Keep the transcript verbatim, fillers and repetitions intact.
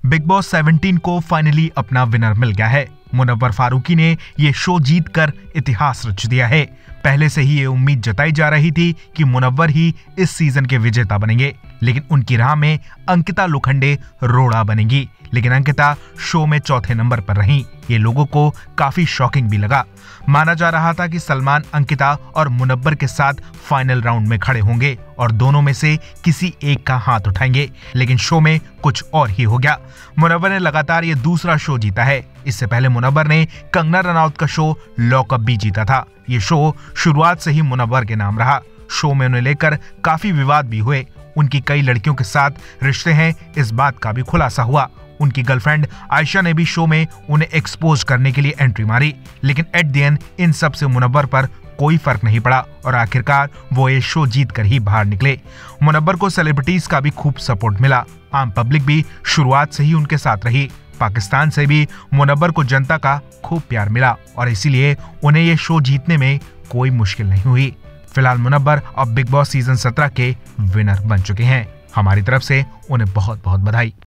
Big boss सत्रह को finally अपना विनर मिल गया है। मुनव्वर फारूकी ने ये शो जीतकर इतिहास रच दिया है। पहले से ही ये उम्मीद जताई जा रही थी कि मुनव्वर ही इस सीजन के विजेता बनेंगे, लेकिन उनकी राह में अंकिता लोखंडे रोड़ा बनेंगी। लेकिन अंकिता शो में चौथे नंबर पर रहीं। ये लोगों को काफी शॉकिंग भी लगा। माना जा रहा था कि सलमान अंकिता और मुनव्वर के साथ फाइनल राउंड में खड़े होंगे और दोनों में से किसी एक का हाथ उठाएंगे, लेकिन शो में कुछ और ही हो गया। मुनव्वर ने लगातार ये दूसरा शो जीता है। इससे पहले मुनव्वर ने कंगना रनौत का शो लॉकअप भी जीता था। ये शो शुरुआत से ही मुनव्वर के नाम रहा। शो में उन्हें लेकर काफी विवाद भी हुए। उनकी कई लड़कियों के साथ रिश्ते हैं, इस बात का भी खुलासा हुआ। उनकी गर्लफ्रेंड आयशा ने भी शो में उन्हें एक्सपोज करने के लिए एंट्री मारी, लेकिन एट द एंड इन सब से मुनव्वर पर कोई फर्क नहीं पड़ा और आखिरकार वो ये शो जीत कर ही बाहर निकले। मुनव्वर को सेलिब्रिटीज का भी खूब सपोर्ट मिला। आम पब्लिक भी शुरुआत से ही उनके साथ रही। पाकिस्तान से भी मुनव्वर को जनता का खूब प्यार मिला और इसीलिए उन्हें ये शो जीतने में कोई मुश्किल नहीं हुई। फिलहाल मुनव्वर अब बिग बॉस सीजन सत्रह के विनर बन चुके हैं। हमारी तरफ से उन्हें बहुत बहुत बधाई।